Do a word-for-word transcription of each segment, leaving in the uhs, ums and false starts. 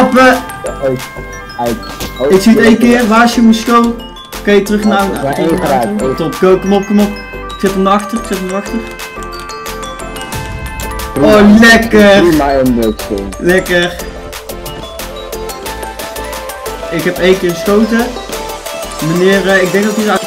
Uitstappen! Uit. Uit. Oh, Ik zie het één keer, waarschuwingschool. Oké, okay, terug naar ja, de één geraakt. Top, go, kom op, kom op. Ik zet hem naar achter, ik zet hem naar achter. Oh, lekker! Prima unboxing. Lekker! Ik heb één keer geschoten. Meneer, uh, ik denk dat hij eruit...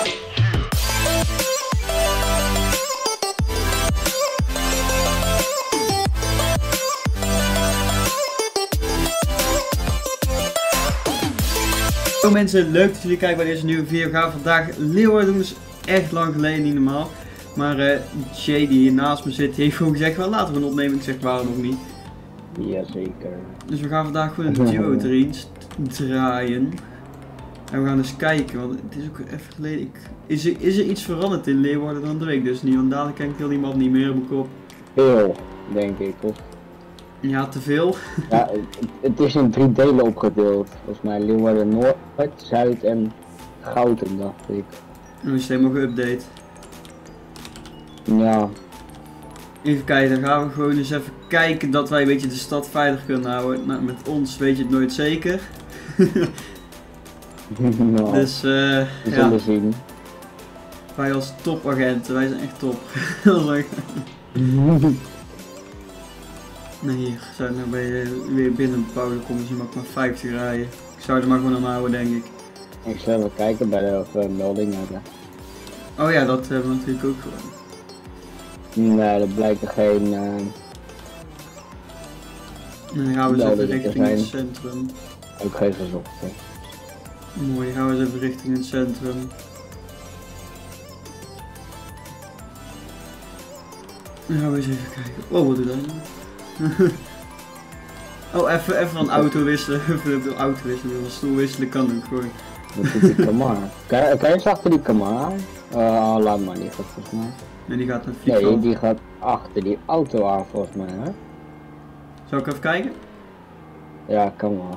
Hallo mensen, leuk dat jullie kijken bij deze nieuwe video. We gaan vandaag Leeuwarden doen, dus echt lang geleden, niet normaal. Maar uh, Jay die hier naast me zit, die heeft gewoon gezegd, well, laten we een opnemen. Ik zeg, waarom nog niet? Jazeker. Dus we gaan vandaag gewoon een duo erin draaien. En we gaan eens kijken, want het is ook even geleden. Ik... Is, er, is er iets veranderd in Leeuwarden? Dan weet ik dus niet, want dadelijk ken ik heel die map niet meer op mijn kop. Veel, denk ik, of? Ja, te veel. Ja, het, het is in drie delen opgedeeld. Volgens mij Leeuwarden Noord, Zuid en Gouden, dacht ik. Dan is het helemaal geüpdate. Ja. Even kijken, dan gaan we gewoon eens even kijken dat wij een beetje de stad veilig kunnen houden. Nou, met ons weet je het nooit zeker. Nou, dus uh, we ja, zullen zien. wij als topagenten, wij zijn echt top. Nou hier, zijn we bij, uh, weer binnen een bepaalde kom je maar maar vijftig rijden. Ik zou er maar gewoon aan houden, denk ik. Ik zal even kijken bij de of, uh, melding hebben. Oh ja, dat hebben we natuurlijk ook gewoon. Nee, er blijkt er geen... Uh... En dan gaan we eens even meldingen te richting het zijn. centrum. Ook geen gezocht, hè. Mooi, dan gaan we eens even richting het centrum. Dan gaan we eens even kijken. Oh, wat doe dat nou? Oh, even, even van auto wisselen. Even de auto wisselen, van stoel wisselen kan ook gewoon. Wat doet die Kamar? Kan, kan je eens achter die Kamar? Uh, laat maar, die gaat volgens mij. En die gaat naar Nee, vliegveld. die gaat achter die auto aan volgens mij, hè? Zal ik even kijken? Ja, kan wel.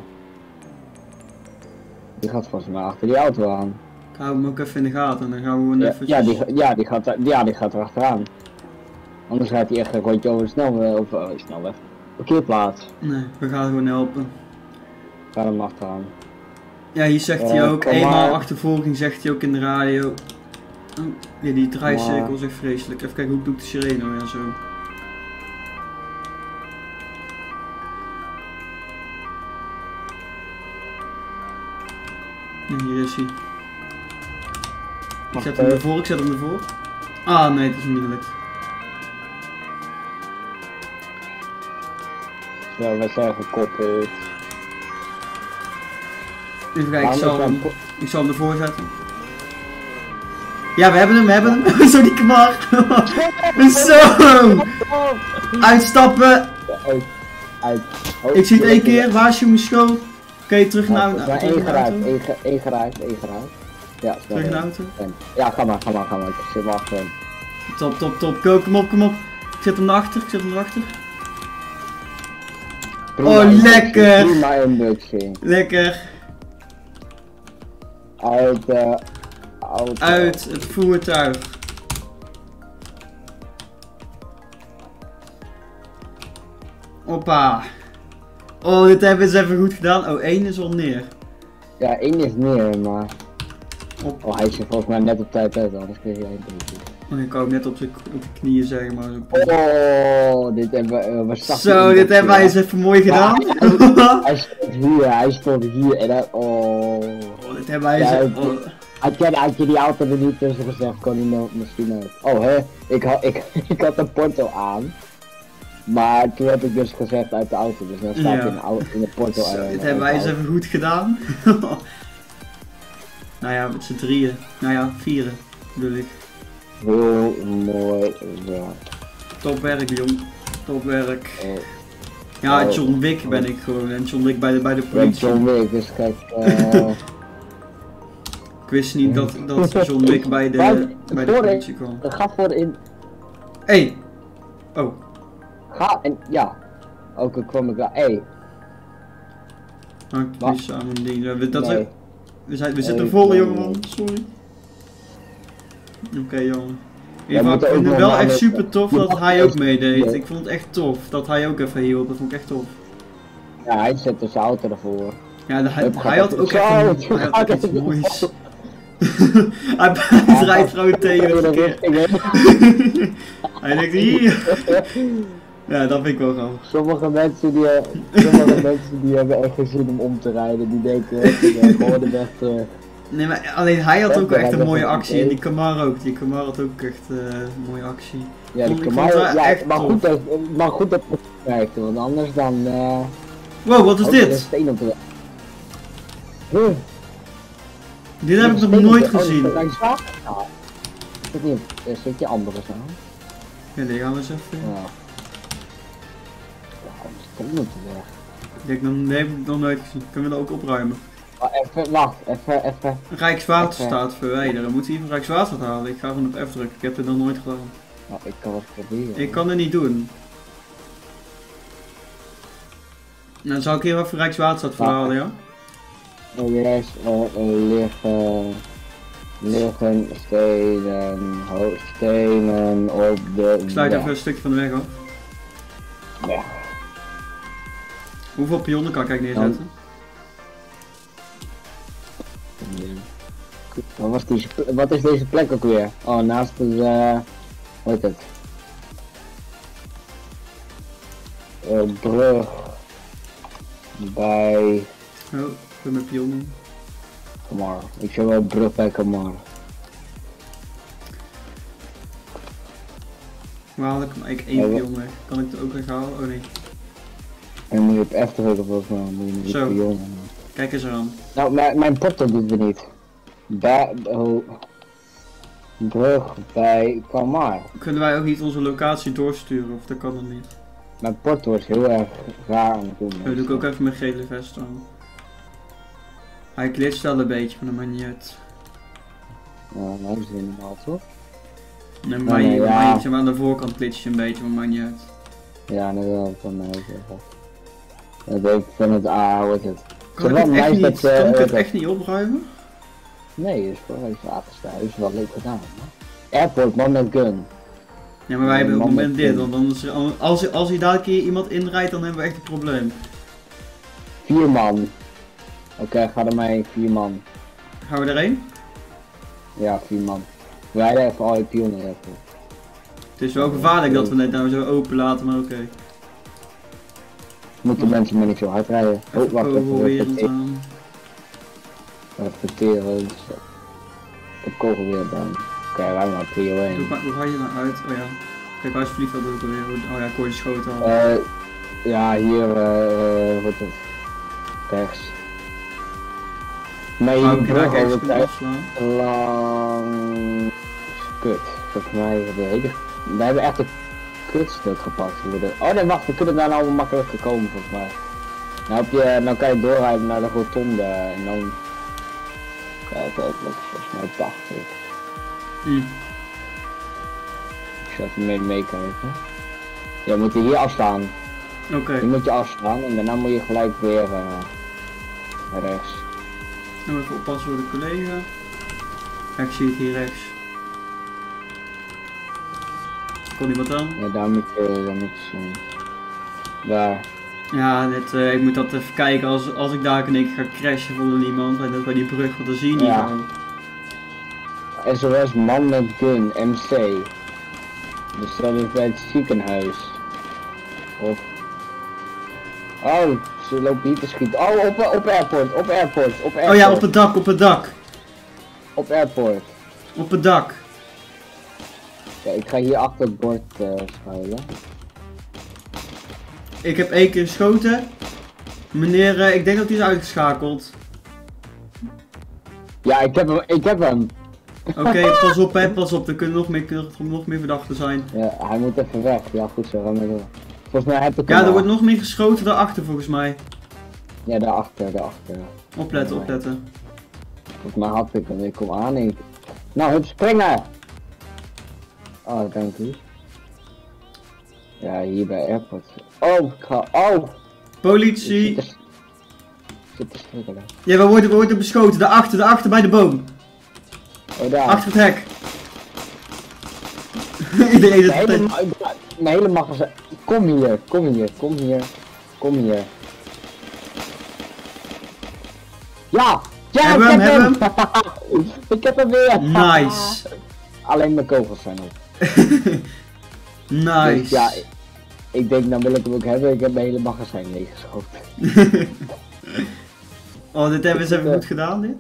Die gaat volgens mij achter die auto aan. Ik hou hem ook even in de gaten en dan gaan we gewoon Ja, even... ja, die, ja, die gaat, er- ja, die gaat er achteraan. Anders gaat hij echt een rondje over de snelweg, of uh, snelweg. Parkeerplaats. Nee, we gaan gewoon helpen. Ga hem achteraan. Ja, hier zegt Eh, hij ook, kom eenmaal maar. achtervolging zegt hij ook in de radio. Oh, ja, die draaicirkel is echt vreselijk. Even kijken hoe doe ik de sirene nou ja zo. Ja, hier is hij. Ik zet hem ervoor, ik zet hem ervoor. Ah nee, het is niet gelukt. Ja, we zijn gekoppeld. Even kijken, ik zal, hem, Waarom ik zal hem ervoor zetten. Ja, we hebben hem, we hebben hem. Zo die kamar. Zo! Uitstappen! Uit. Uit. Oh, Ik zie het één keer, waarschuwingschool. Oké, okay, terug naar de Ja, auto. één geraakt, één ge- één geraakt, één geraakt. Ja, snel. Terug naar de auto. Ja, ga maar, ga maar, ga maar. Ik zit maar achter hem. Top, top, top. Go, kom op, kom op. Ik zet hem naar achter, ik zet hem naar achter. Prima Oh, unboxing, lekker. Prima unboxing. Lekker. Uit de auto. Uit het voertuig. Hoppa. Oh, dit hebben ze even goed gedaan. Oh, één is al neer. Ja, één is neer, maar... Op. Oh, hij is er volgens mij net op tijd uit, anders kreeg hij één puntje. Oh, ik wou net op zijn op de knieën zeggen, maar zo. Oh, dit hebben we... Uh, we starten Zo, in dit de- hebben wij eens even mooi gedaan. Hij stond hier, hij stond hier en dan... Oh... Oh, dit hebben wij eens Ja, even... het- oh. Had je, had je die auto er niet tussen gezegd, kon hij nou misschien uit. Oh hè, ik, had, ik, ik had een porto aan. Maar toen heb ik dus gezegd uit de auto, dus dan staat Ja. hij in, de au- in de porto Zo, aan. dit hebben wij eens even goed gedaan. Nou ja, met z'n drieën. Nou ja, vieren bedoel ik. Heel mooi, ja. Top werk, jong. Top werk. Oh, Ja, Oh. John Wick ben ik gewoon. En John Wick bij de, bij de ja, politie. John Wick, dus kijk, eh... Ik wist niet dat, dat John Wick bij de, Kijk, bij de sorry. politie kwam. ga voor in, Hey! Oh, ga en, ja. Ook al kwam ik daar, hé. hangt de politie samen een ding. We, dat Nee. zijn, we, zijn, we zitten Nee, vol, nee, jongeman. Sorry. Oké, okay, jongen. In Jij ieder moet geval, ik ook vind het nog wel maar echt de- super tof je dat mag hij eerst- ook meedeed. Ja. Ik vond het echt tof dat hij ook even hielp. Dat vond ik echt tof. Ja, hij zet dus zijn auto ervoor. Ja, de, hij, Het hij had gaat- ook Zo, echt een, het hij had gaat ook iets echt- moois. hij hij draait gewoon tegen het keer. Hij denkt hier. Ja, dat vind ik wel grappig. Sommige mensen die, sommige mensen die hebben echt geen zin om om te rijden. Die denken, ik hoor de weg terug. Nee, maar alleen hij had ook Ja, echt dat een mooie is actie. oké. En die Kamar ook. Die Kamar had ook echt eh, een mooie actie. Ja, die Vond- ik Camaro, vond het wel ja, echt maar, tof. goed dat, maar goed dat het werkte, want anders dan... eh Wow, wat is ook weer een dit? steen op de weg. Huh. Dit heb ik nog Een steen op nooit de- oh, gezien. langs water gaan. Is dat niet een stukje andere staan? Ja, die gaan we eens even. Ja. Ja, een steen op de weg. Ik denk, dan, die heb ik nog nooit gezien. Kunnen we dat ook opruimen? Oh, even, wacht, even, even. Rijkswaterstaat verwijderen. Moeten we hier van Rijkswaterstaat halen? Ik ga gewoon op F drukken. Ik heb dit nog nooit gedaan. Nou, ik kan het proberen. Ik kan het niet doen. Nou, dan zou ik hier even Rijkswaterstaat verhalen, ja? Er is, er liggen, liggen stenen, ho- stenen op de Ik sluit weg. even een stukje van de weg af. Weg. Hoeveel pionnen kan ik eigenlijk neerzetten? Wat, was die, wat is deze plek ook weer? Oh, naast de, uh, hoe heet het? Uh, brug bij Oh, ik ben met pionnen. Kamar. Ik zeg wel brug bij Kamar. Waar haal ik hem eigenlijk één Ja, wat- pion weg? Kan ik het ook weghalen? Oh nee. En moet je op F drukken volgens mij, moet je niet Zo. pionnen. Kijk eens aan. Nou, mijn, mijn porto doet het niet. Bij, oh, brug bij Kamar. Kunnen wij ook niet onze locatie doorsturen of dat kan dan niet? Mijn porto is heel erg raar aan het doen. Dat doe ik ook even mijn gele vest aan. Hij glitcht wel een beetje, maar dat maakt niet uit. Ja, nou is het helemaal toch? Nee, Nee, maar nee, je, ja. maar je- zeg maar aan de voorkant glitcht je een beetje, maar maakt niet uit. Ja, dat wil van mij zeggen. Dat weet ik van het A, hoe heet het? Kan Zo ik het wel echt nice niet, dat, eh, kan ik het dat- echt niet opruimen? Nee, is gewoon even waterstaan. Is wel leuk gedaan. Hè? Airport, man met gun. Ja, maar wij hebben op het man moment met dit, gun. want anders, als, als hij daar een keer iemand inrijdt, dan hebben we echt een probleem. Vier man. Oké, ga er maar vier man. Gaan we erheen? Ja, vier man. Wij even al je pionnen even. Het is wel gevaarlijk dat we net nou zo open laten, maar oké. Moeten mensen maar niet zo hard rijden. Oh, Even wacht even. kogelwereld Repeteren. aan. Repeteren. Ik heb kogelwereld aan. Oké, wij maar prio Hoe, één. ga- hoe ga je nou uit? Oh ja. Kijk, waar is het vliegveld ook alweer? Oh ja, kooi schoten al. Eh, ja, hier, eh, uh, wat is het? Rechts. Nee, Zou die ik daar brug ergens over kunnen tijd afslaan? lang... Kut. Volgens mij hebben we hele... We hebben echt een kutstuk gepakt. We de- Oh nee, wacht, we kunnen daar nou makkelijk gekomen volgens mij. Nou, heb je, nou kan je doorrijden naar de rotonde en dan... Kijk, dat is volgens mij tachtig. Hm. Ik zal even mee meekijken. Ja, we moeten hier afstaan. Oké. Hier moet je afstaan en daarna moet je gelijk weer uh, rechts. Nou, even oppassen voor de collega. Ja, ik zie het hier rechts. Kon iemand aan? Ja, daar moet je, daar moet je zien. Daar. Ja, dit, uh, ik moet dat even kijken als, als ik daar in één keer ga crashen voor niemand. En dat bij die brug, want dan zie je niet Ja. gewoon. S O S man met gun, M C. Dus dat is bij het ziekenhuis. Of... Oh, ze lopen hier te schieten. Oh, op, op airport, op airport, op airport. Oh ja, op het dak, op het dak. Op airport. Op het dak. Ja, ik ga hier achter het bord uh, schuilen. Ik heb één keer geschoten. Meneer, uh, ik denk dat hij is uitgeschakeld. Ja, ik heb hem, ik heb hem. Oké, pas op hè, pas op. Er kunnen nog meer, kunnen nog meer verdachten zijn. Ja, hij moet even weg. Ja, goed zo, ga maar door. Volgens mij heb ik hem Ja, er al. wordt nog meer geschoten daarachter volgens mij. Ja, daarachter, daarachter. Opletten, opletten. Volgens mij had ik hem, ik kom aan niet. Nou, hup, springen! Oh, dank u. Ja, hier bij airport. Oh, ik ga, oh! Politie. Ik zit te- zit te struggelen. Ja, we worden, we worden beschoten. Daarachter, daarachter bij de boom. Oh, daar. Achter het hek. Iedereen is Mijn hele, ma- mijn hele magazijn. Kom hier, kom hier, kom hier, kom hier. Ja! Ja, Hebben ik we heb hem, hem! Ik heb hem weer! Nice. Alleen mijn kogels zijn op. Nice. Dus ja, ik, ik denk dan wil ik hem ook hebben. Ik heb mijn hele magazijn leeggeschoten. Oh, dit hebben ze even goed gedaan, dit?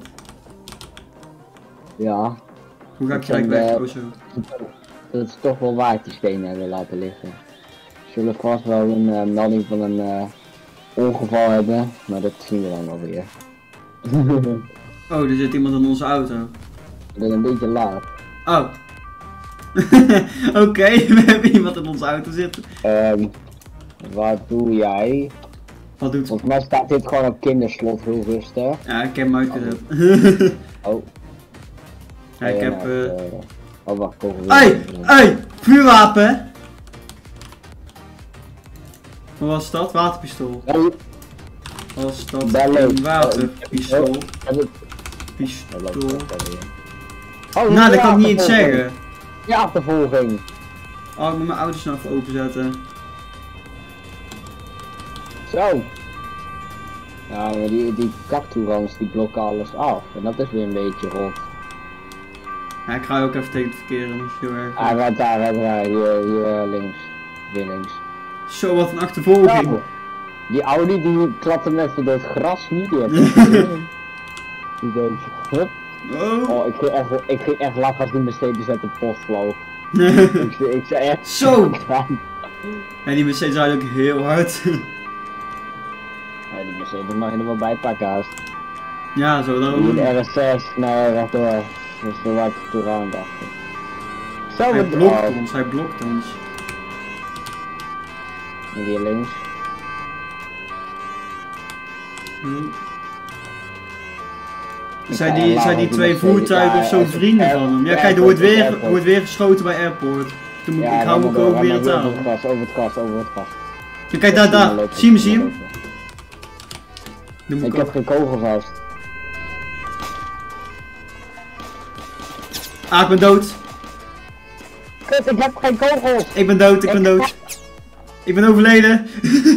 Ja. Hoe ga ik Ik gelijk ben, weg? eh, Oh, zo. Dat is toch wel waard die stenen hebben laten liggen. We zullen vast wel een uh, melding van een uh, ongeval hebben, maar dat zien we dan wel weer. Oh, er zit iemand in onze auto. Ik ben een beetje laat. Oh. Oké, we hebben iemand in onze auto zitten. Um, wat doe jij? Wat doet... Volgens mij staat dit gewoon op kinderslot, heel rustig. Ja, ik heb hem uitgezet. Oh. Ja, ik ja, heb... nou, Uh... uh, oh wacht, kom weer. Hey! Hey! Vuurwapen! Wat was dat? Waterpistool. Hey. Was dat Ballen. een waterpistool? Heb ik... Pistool. Oh, Nou, dat kan ik niet eens zeggen. Ja, achtervolging. Oh, ik moet mijn auto snel even openzetten. Zo. Ja, maar die, die kaktoerans die blokken alles af. En dat is weer een beetje rot. Ja, ik ga ook even tegen het verkeer in, dat is heel erg. Hij gaat daar, hij gaat daar, hier, hier links. Weer links. Zo, wat een achtervolging. Zo. Die Audi die klapt hem even door het gras niet. Die heeft die denkt, hup. Oh. Oh, ik ging echt, ik ging echt lachen als die Mercedes uit de post vloog. ik, ik zei echt... Zo! Ja, die Mercedes rijdt ook heel hard. Ja, die Mercedes mag je er wel bij pakken haast. Ja, zo dan. Die R S zes, nee, rechtdoor. Dus de waar ik toe aan dacht. Zo, Hij wat- blokt oh, ons, hij blokt ons. en hier links. Hm. Ik Zijn ga die, echt zijn lachen die als twee Mercedes- voertuigen ja, of zo als- vrienden er- van hem? Ja, er- kijk, er wordt weer, airport. wordt weer geschoten bij airport. Toen moet ik, ik hou ren me maar ook door, weer ren het maar aan. Over het gas, over het gas, over het gas. Ja, kijk daar, daar. Zie je hem, zie je hem? Dan moet Ik ik heb ook... geen kogel vast. Ah, ik ben dood. Kut, ik heb geen kogels! Ik ben dood, ik ben dood. Ik ben overleden.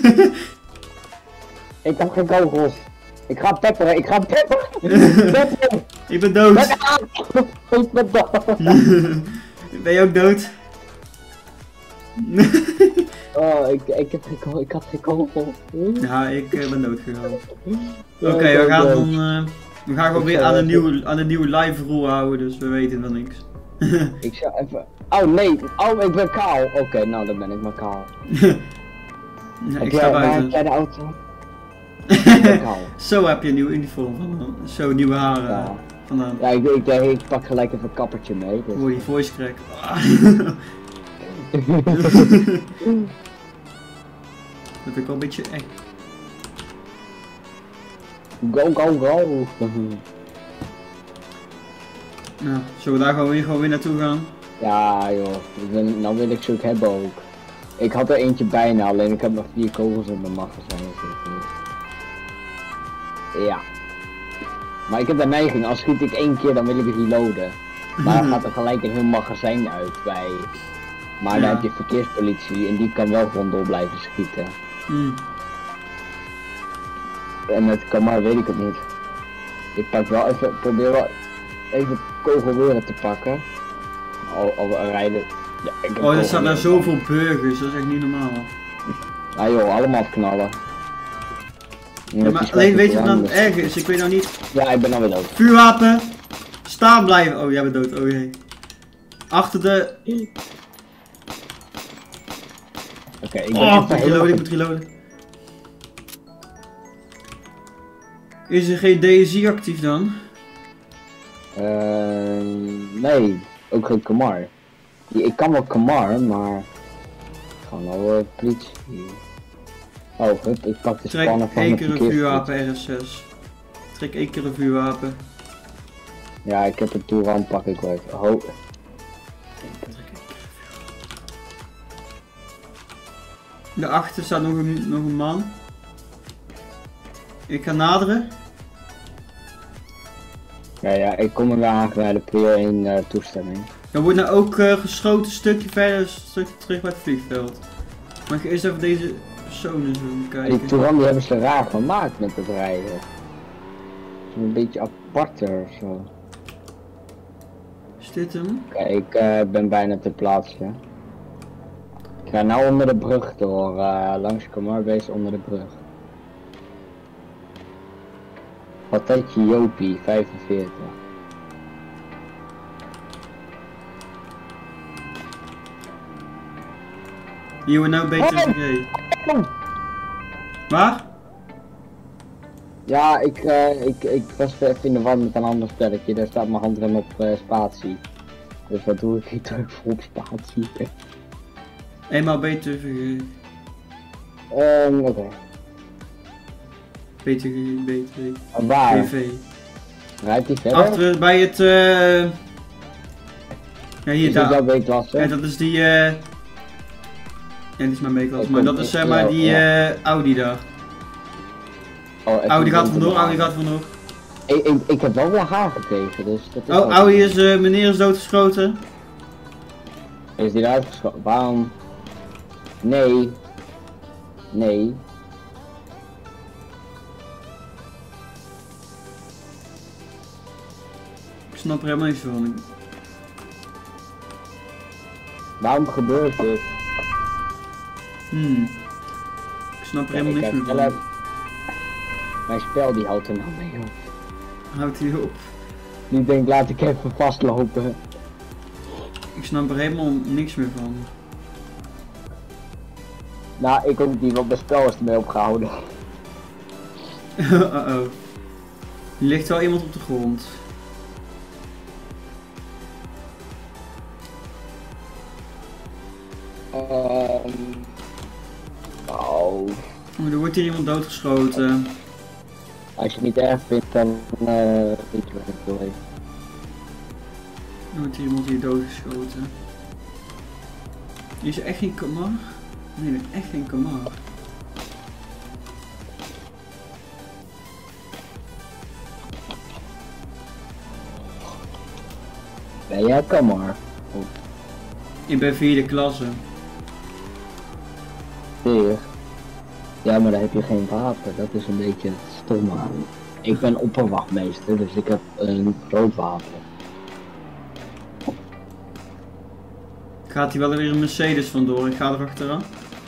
Ik heb geen kogels. Ik ga pepperen, ik ga pepperen! Pepperen! Ik ben dood. Ik ben dood! Ben je ook dood? Oh, ik, ik heb geen kogel, ik had geen kogel. Ja, ik uh, ben dood gegaan. Oké, we gaan dan... Uh, we gaan gewoon weer aan een nieuwe, aan een nieuwe live rule houden, dus we weten van niks. Ik zou even... Oh nee, oh ik ben kaal. Oké, okay, nou dan ben ik maar kaal. Ja, Heb ik jij, sta waar heb buiten. jij de auto? Ik ben kaal. Zo heb je een nieuw uniform van, zo nieuwe haren Ja. vandaan. Ja, ik, ik denk ik pak gelijk even een kappertje mee. Dus. Hoor die voice crack. Dat vind ik wel een beetje eng. Go, go, go! Nou, zullen we daar gewoon weer, gewoon weer naartoe gaan? Ja joh, ik ben, nou wil ik ze ook hebben ook. Ik had er eentje bijna, alleen ik heb nog vier kogels in mijn magazijn zitten. Ja. Maar ik heb de neiging, als schiet ik één keer dan wil ik het reloaden. Maar dan gaat er gelijk een heel magazijn uit bij. Maar Ja. dan heb je verkeerspolitie en die kan wel gewoon door blijven schieten. Hmm. En met Kamar weet ik het niet. Ik pak wel even, probeer wel even kogelweren te pakken. Al, al rijden. Ja, ik heb Oh, er staan daar kogelweren. zoveel burgers, dat is echt niet normaal. Ja joh, allemaal afknallen. Ja, maar alleen weet je wat dan het erg is? Ik weet nou niet. Ja, ik ben alweer dood. Vuurwapen! Staan blijven! Oh, jij bent dood, oh jee. Achter de... Oké, ik ben Oh, ik echt moet helemaal... reloaden, ik moet reloaden. Is er geen D S I actief dan? Eh, nee, ook geen Kamar. Die- Ik kan wel Kamar, maar... Gewoon al uh, politie. Oh, hup, ik pak de Trek spannen van één de keer een verkeerspolitie. vuurwapen R S zes. Trek één keer een vuurwapen. Ja, ik heb het toeran, pak ik wel even. Oh, Daarachter staat nog een, nog een man. Ik ga naderen. ja, ja, ik kom er weer aan bij de Prio één uh, toestemming. Er wordt nou ook uh, geschoten een stukje verder, een stukje terug bij het vliegveld. Maar ik ga eerst even deze personen zo Die kijken. Touran die hebben ze raar gemaakt met het rijden. een beetje aparter of zo. Is dit hem? Kijk, ik uh, ben bijna ter plaatse. Ik ga nou onder de brug door, uh, langs Kamarbees onder de brug. Patatje Jopie, vijfenveertig. Hier we nou B T V G. Waar? Ja, ik, uh, ik, ik was even in de war met een ander spelletje, daar staat mijn handrem op uh, spatie. Dus wat doe ik? Ik druk voor op spatie. Eenmaal B T V G. Um, Oké. Okay. B T V G, B T V G. Waar? T V. Rijdt die verder? Achter bij het uh... ja, hier daar. B-klasse? Ja, dat is die uh... ja, dit is mijn B-klasse, maar dat is zeg uh, maar die uh, Audi daar. Oh, Audi gaat vandoor, Audi gaat vandoor. Ik, ik, ik heb wel weer haar gekregen, dus dat is oh, Audi is, uh, meneer is doodgeschoten. Is die eruit geschoten? Waarom? Nee. Nee. Ik snap er helemaal niks van. Waarom gebeurt dit? Hmm. Ik snap er helemaal niks meer van. Mijn spel die houdt er nou mee op. Houdt hij op? Nu denk ik, laat ik even vastlopen. Ik snap er helemaal niks meer van. Nou, ik ook niet, want mijn spel is ermee opgehouden. uh oh. Er ligt wel iemand op de grond. Um... Oh. Oh, er wordt hier iemand doodgeschoten. Als je het niet erg vindt, dan uh, weet je wat ik wil even. Er wordt hier iemand hier doodgeschoten. Is er echt geen Kamar? Nee, er is echt geen Kamar. Ben jij Kamar? Oh. Ik ben vierde klasse. Vier? Ja, maar dan heb je geen wapen, dat is een beetje stom. Ik ben opperwachtmeester, dus ik heb een groot wapen. Gaat hier wel weer een Mercedes vandoor, ik ga er achteraan.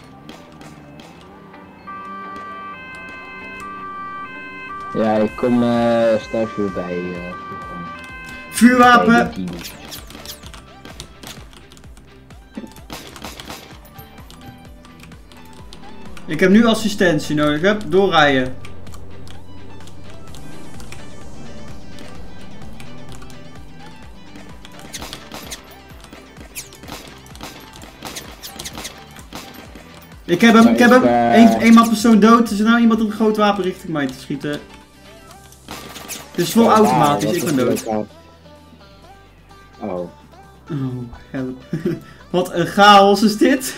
Ja, ik kom uh, straks weer bij. Uh, Vuurwapen! Ik heb nu assistentie nodig, heb doorrijden. Ik heb hem, ik heb hem. Eén, eenmaal persoon dood. Er is nou iemand op een groot wapen richting mij te schieten. Het is vol ja, automatisch, ik ben dood. Oh. Oh, help. Wat een chaos is dit.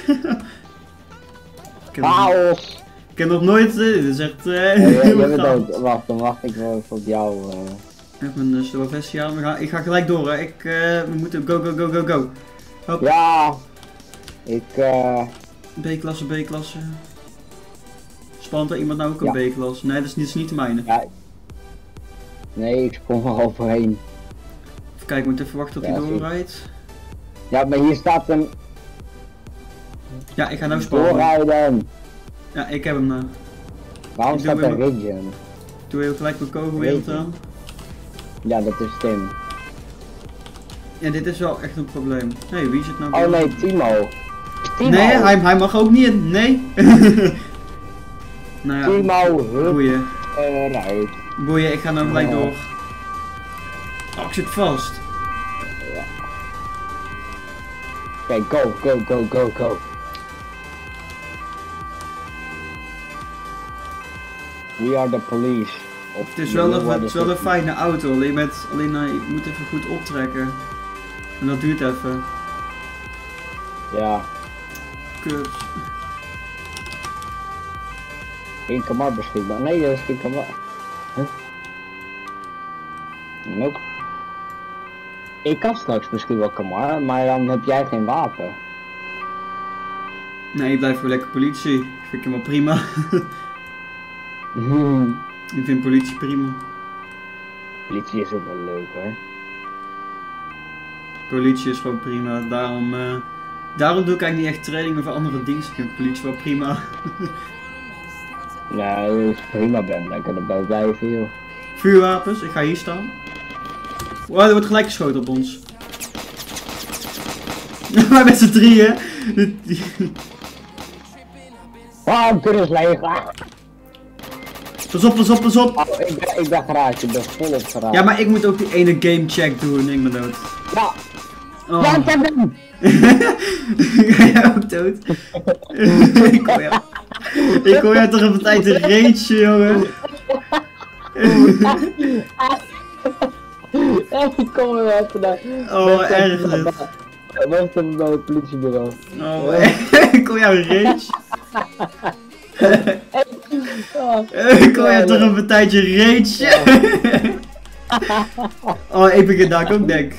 Chaos! Ik heb nog nooit, dit is echt uh, ja, jij bent dood. Wacht, dan wacht ik wel even op jou. Uh... Ik heb een uh, Slovessia aan, ga, ik ga gelijk door hè. Ik, uh, we moeten go go go go go. Hop. Ja! Ik uh... B-klasse, B-klasse. Spant er iemand nou ook een ja. B-klasse? Nee, dat is, niet, dat is niet de mijne. Ja. Nee, ik sprong er overheen. Even kijken, ik moet even wachten tot hij ja, doorrijdt. Ja, maar hier staat een... Ja, ik ga nou spannen. Doorrijden! Ja, ik heb hem nou. Waarom ik staat er Region? Doe je gelijk mijn kogelwereld aan? Ja, dat is Tim. Ja, dit is wel echt een probleem. Hé, hey, wie zit nou bij? Oh nee, Timo. Timo. Nee, hij, hij mag ook niet in. Nee. Nou ja, Timo, boeien. Eruit. Boeien, ik ga nou gelijk door. Oh, ik zit vast. Ja. Oké, okay, go, go, go, go, go. We are the police. Of het is wel een, het is wel een fijne auto, alleen, met, alleen uh, je moet even goed optrekken. En dat duurt even. Ja. Kut. Geen Kamar beschikbaar. Nee, dat is geen Kamar. Huh? Nope. Ik kan straks misschien wel Kamar, maar dan heb jij geen wapen. Nee, ik blijf voor lekker politie. Ik vind hem wel prima. Hmm. Ik vind politie prima. Politie is ook wel leuk hoor. Politie is gewoon prima, daarom, uh, daarom doe ik eigenlijk niet echt trainingen voor andere diensten. Ik vind politie wel prima. Ja, dat is prima Ben, dan kan er bij blijven joh. Vuurwapens, ik ga hier staan. Wow, er wordt gelijk geschoten op ons. Maar met z'n drieën. Oh, kut is leeg. Ah. Pas op, pas op, pas op. Oh, ik, ben, ik ben geraakt, ik ben volop geraakt. Ja, maar ik moet ook die ene game check doen, ik ben dood. Ja. Oh. Ja, ik heb hem. Ga jij ook dood? ik hoor jou. Ik hoor jou toch een partij te rage, jongen. Ik kom er even naar. Oh, erg dit. Wacht even bij het politiebureau. Oh, ik hoor jou rage. Ik hoor jou toch een partijtje rage. Oh, ik begin daar ook denk.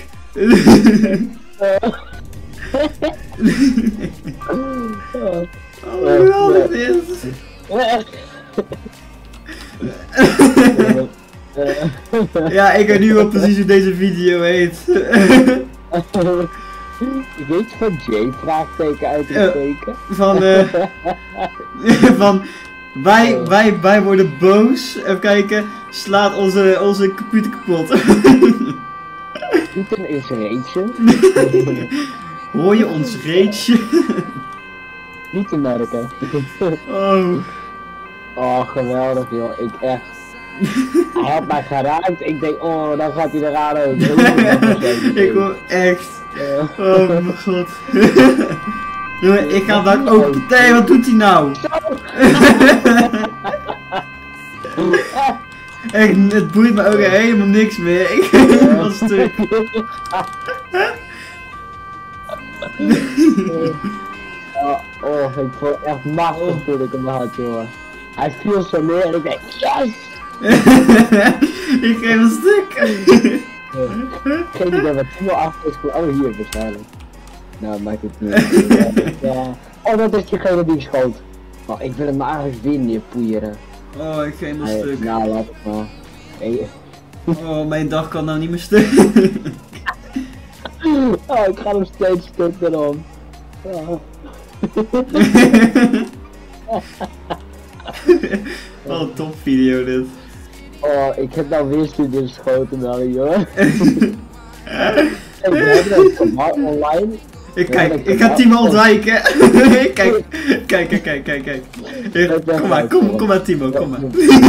Oh, geweldig dit. Ja, ik weet nu wel precies hoe deze video heet. Weet je van Jay? Vraagteken uit te steken. Van, eh. van. Wij, wij, wij worden boos. Even kijken. Slaat onze, onze computer kapot. Niet een insurrection. Hoor je ons rage? Niet te merken. Oh. Oh, geweldig joh. Ik echt. Hij had mij geraakt. Ik denk, oh, dan gaat hij eraan ook. Ik hoor echt. Oh mijn god. Jongen, ik ga daar ook. Nee, wat doet hij nou? Echt, het boeit me ook helemaal niks meer. Ik ben helemaal stuk. Oh, oh, ik voel echt machtig toen ik hem had, jongen. Hij viel zo neer en ik denk, yes! Ik geef een stuk. Geen idee wat Timo achter is. Oh, hier waarschijnlijk. Nou, maakt het niet uit. Ja. Oh, dat is diegene die schoot. Wacht, ik wil hem maar eigenlijk winnen, je poeieren. Oh, ik geef een Hey, stuk. nou, laat het maar. Hey. Oh, mijn dag kan nou niet meer stuk. Oh, ik ga hem steeds stuk erom. Oh. Wat een top video dit. Oh, ik heb nou weer studenten geschoten wel, joh. Ik heb het online. Ik kijk, ik ga Timo ontwijken. Kijk, kijk, kijk, kijk, kijk, kijk. Hier, kom maar, kom, kom maar Timo, kom maar.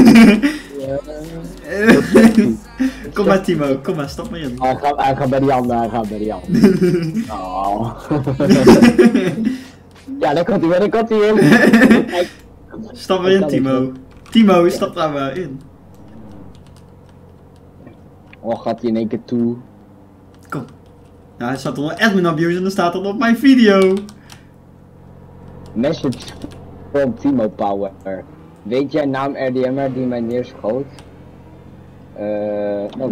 Kom maar Timo, kom maar, stap maar in. Hij gaat, hij gaat bij die ander, hij gaat bij die ander. Oh. Ja, daar komt hij weer, daar komt hij in. Stap maar in Timo. Timo, stap daar maar in. Oh, gaat hij in één keer toe. Kom. Nou, hij staat onder admin abuse en dan staat er op mijn video. Message from Timo Power. Weet jij naam R D M'er die mij neerschoot? Eh... Uh,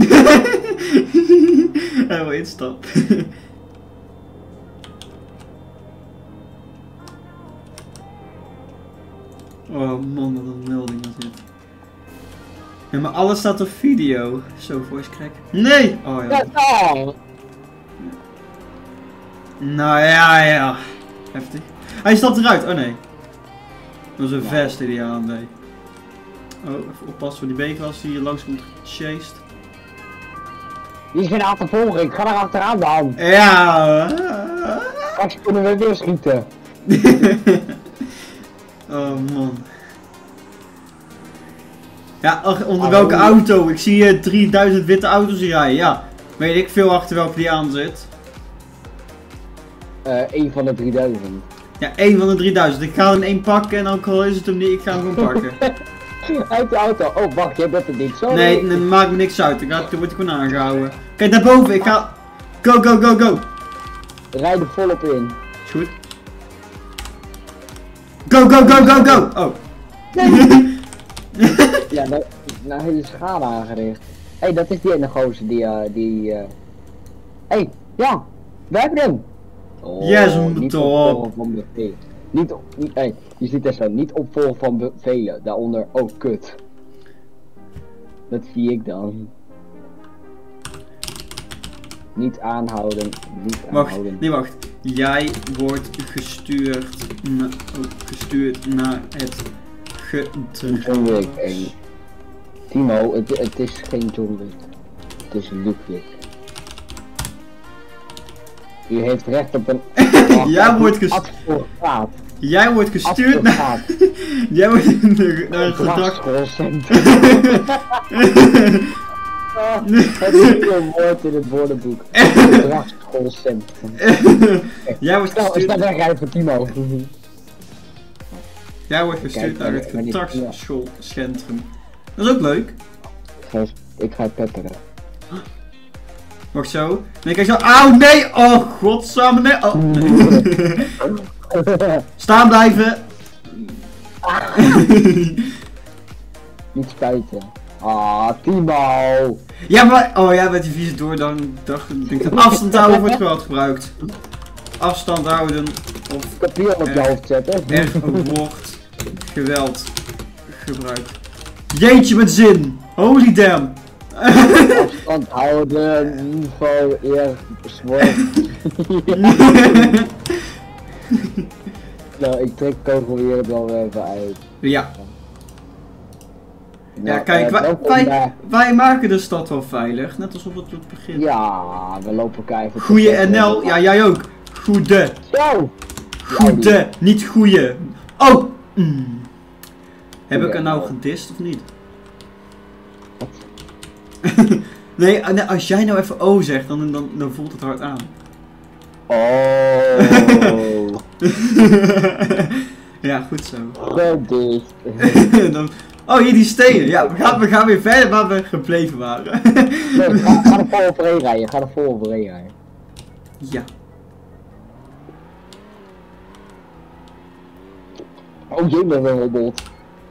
Hij wil instap. Oh man, wat een melding is dit. Ja, maar alles staat op video. Zo, voice crack. Nee! Oh ja. ja. Nou ja, ja. Heftig. Hij stapt eruit. Oh nee. Dat was een vest die hij aan deed. Oh, even oppassen voor die beekwas die hier langs komt gechased. Die is weer achtervolging, ik ga er achteraan dan. Ja. Straks kunnen we weer schieten. Oh man. Ja, ach, onder welke auto? Ik zie uh, drieduizend witte auto's hier rijden. Ja, weet ik veel achter welke die aan zit. Eh, uh, één van de drieduizend. Ja, één van de drieduizend. Ik ga er één pakken en ook al is het hem niet, ik ga hem gewoon pakken. Uit de auto. Oh, wacht, jij bent er niet. Sorry. Nee, dat maakt me niks uit. Ik ga, er wordt gewoon aangehouden. Kijk, daarboven. Ik ga... Go, go, go, go. Rijd er volop in. Is goed. Go, go, go, go, go. Oh. Ja, nou, nou heeft je schade aangericht. Hé, hey, dat is die ene gozer die, uh, die, uh... Hé, hey, ja, we hebben hem! Oh, yes, niet top! opvolgen van bevelen. Niet op, niet, hey, je ziet er zo, niet opvolgen van bevelen, daaronder, oh kut. Dat zie ik dan. Niet aanhouden, niet Wacht, aanhouden. nee wacht. Jij wordt gestuurd, na, oh, gestuurd naar het John Wick. gedrag. Timo, het, het is geen John Wick. Het is Ludwig. U heeft recht op een... Jij wordt gestuurd. Advocaat. Jij wordt gestuurd naar... Advocaat. Jij wordt naar het gedrag... Gedragscentrum. Het is een woord in het woordenboek. Gedragsschoolcentrum. Jij wordt Nou, is dat gestuurd... wegrijden voor Timo? Jij wordt gestuurd Kijk, naar het wanneer- wanneer- gedragsschoolcentrum. Dat is ook leuk. Ik ga, ik ga pepperen. Wacht zo. Nee, kijk zo. Auw, nee! Oh, godsamme, nee! Oh. Staan blijven! Niet spuiten. Ah, Timo! Ja, maar... Oh ja, met die vieze door dan dacht ik dat afstand houden wordt geweld gebruikt. Afstand houden of Ik heb hier op je Eh, hoofd zetten. er wordt geweld gebruikt. Jeetje met zin! Holy damn! Afstand houden, niveau, eer, zwart. Nou, ik trek kogel weer het wel weer even uit. Ja. Ja, Nou, kijk, eh, wij, welkom wij, bij- wij maken de stad wel veilig, net alsof het het begin. Ja, we lopen elkaar even... Goeie N L, ja jij ook. Goede, Zo! goede, niet goeie. Oh! Mm. Heb ik Goeie er nou N L. gedist of niet? Wat? nee, eh, nee, als jij nou even O zegt, dan, dan, dan voelt het hard aan. Oh! ja, goed zo. Gedist. dan, oh, hier die stenen. Ja, we gaan, we gaan weer verder waar we gebleven waren. Nee, ga, ga er vol overheen rijden, ga er vol overheen rijden. ja. Oh jee, met een robot.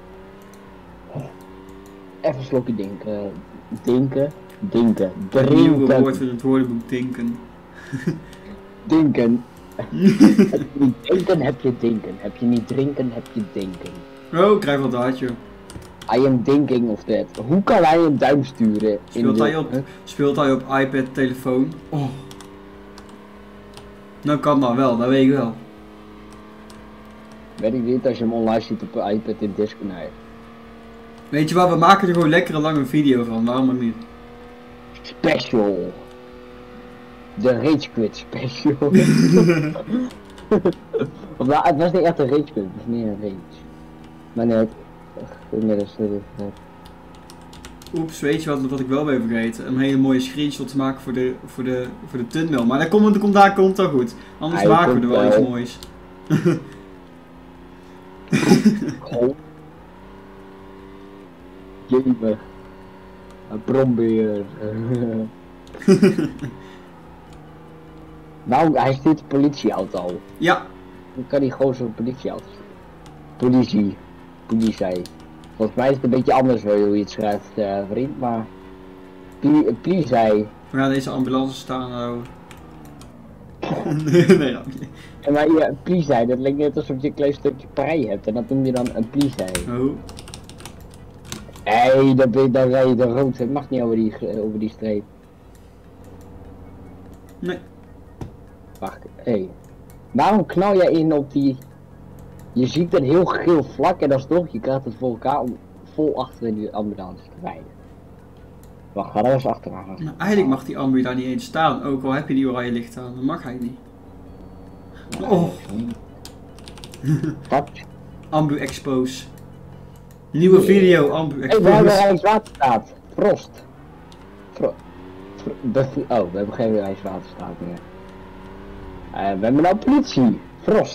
Even een slokje denken. Denken. Denken. Een nieuw woord Drinken. van het woordenboek denken. Denken. Heb je niet denken, heb je denken. Heb je niet drinken, heb je denken. oh, ik krijg wel dat, joh. I am thinking of that. Hoe kan hij een duim sturen? Speelt de- hij op, speelt hij op iPad, telefoon? Oh. Nou kan dat wel, dat weet ik wel. Weet ik niet als je hem online ziet op een iPad in Discord. Nee. Weet je wat, we maken er gewoon lekker een lange video van, waarom ook niet? Special. De Rage Quit special. Of nou, het was niet echt een Rage Quit, het was meer een Rage. Maar net. Inmiddels is het. Oeps, weet je wat, wat ik wel ben vergeten? Een hele mooie screenshot te maken voor de, voor de, voor de tunnel. Maar daar komt, komt, daar komt dat goed. Anders Hij maken we komt er wel wel. iets moois. Oh. Jemig. Een brombeer. Nou, hij stuurt de politieauto. Ja, Dan kan hij gewoon zo'n politieauto sturen. Politie. Politie. Volgens mij is het een beetje anders hoe je het schrijft, uh, vriend, maar... Pli- Politie. we gaan deze ambulance staan houden. nee, nee, grapje. En maar ja, politie, dat lijkt net alsof je een klein stukje prei hebt en dat noem je dan een politie. Oh. Hé, hey, dan, ben je- dan rij je de rood, het mag niet over die, over die streep. Nee. Wacht, hé. Hey. Waarom knal jij in op die... Je ziet een heel geel vlak en alsnog, je krijgt het voor elkaar om vol achter in die ambulance te rijden. Wacht, ga daar eens achteraan. Nou, eigenlijk mag die ambu daar niet eens staan, ook al heb je die oranje licht aan. Dat mag hij niet. Oh, Wat? ambu expose. Nieuwe video, ambu Hé, hey, we hebben expose. Rijkswaterstaat. Frost. Fro Fro Bev- oh, we hebben geen Rijkswaterstaat meer. Uh, we hebben nou politie. Frost.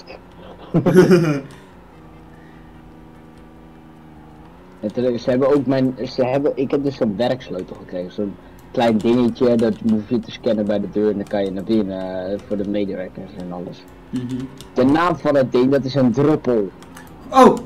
Het, eh, ze hebben ook mijn, ze hebben, ik heb dus zo'n werksleutel gekregen, zo'n klein dingetje dat je hoeft te scannen bij de deur en dan kan je naar binnen uh, voor de medewerkers en alles. Mhm. De naam van het ding, dat is een druppel. Oh,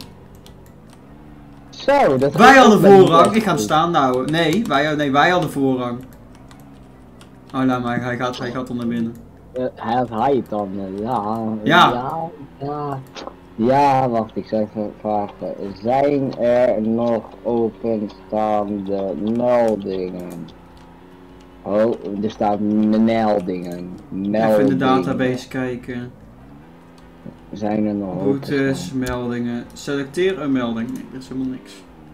Zo, dat wij gaat hadden ook bij die voorrang. Ik ga hem werksleutel. staan houden. Nee, wij, nee, wij hadden voorrang. Oh, laat maar, hij gaat, hij gaat al naar binnen. Uh, hij had hij dan, uh, ja, Ja. ja, ja, ja, wacht, ik zou even vragen, zijn er nog openstaande meldingen? Oh, er staat meldingen. Meldingen. Even in de database kijken. Zijn er nog Routes, meldingen. Selecteer een melding. Nee, dat is helemaal niks.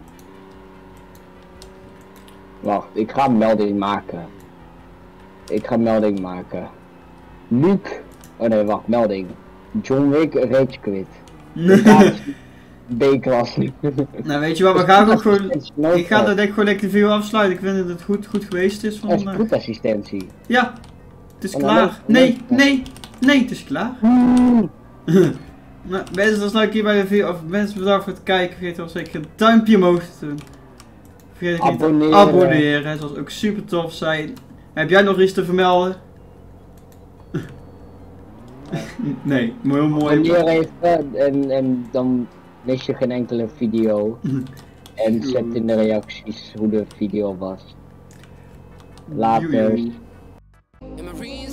Wacht, ik ga een melding maken. Ik ga een melding maken. Luke. Oh nee, wacht, melding. John Wick Rage Quit. B-klasse. Nou, weet je wat, we gaan ook gewoon. Ik ga dat denk ik gewoon lekker de video afsluiten. Ik vind dat het goed, goed geweest is van vandaag. Spoedassistentie. Ja, het is Oh, klaar. leuk, Nee, leuk. nee, nee, het is klaar. Mm. Nou, mensen, dat is nou een keer bij de video. Of mensen, bedankt voor het kijken. Vergeet wel zeker een duimpje omhoog te doen. Vergeet niet te Abonneren. abonneren. Het zal ook super tof zijn. Heb jij nog iets te vermelden? Nee, maar heel mooi. Abonneer even en, en dan mis je geen enkele video. En zet in de reacties hoe de video was. Later. Joejoe.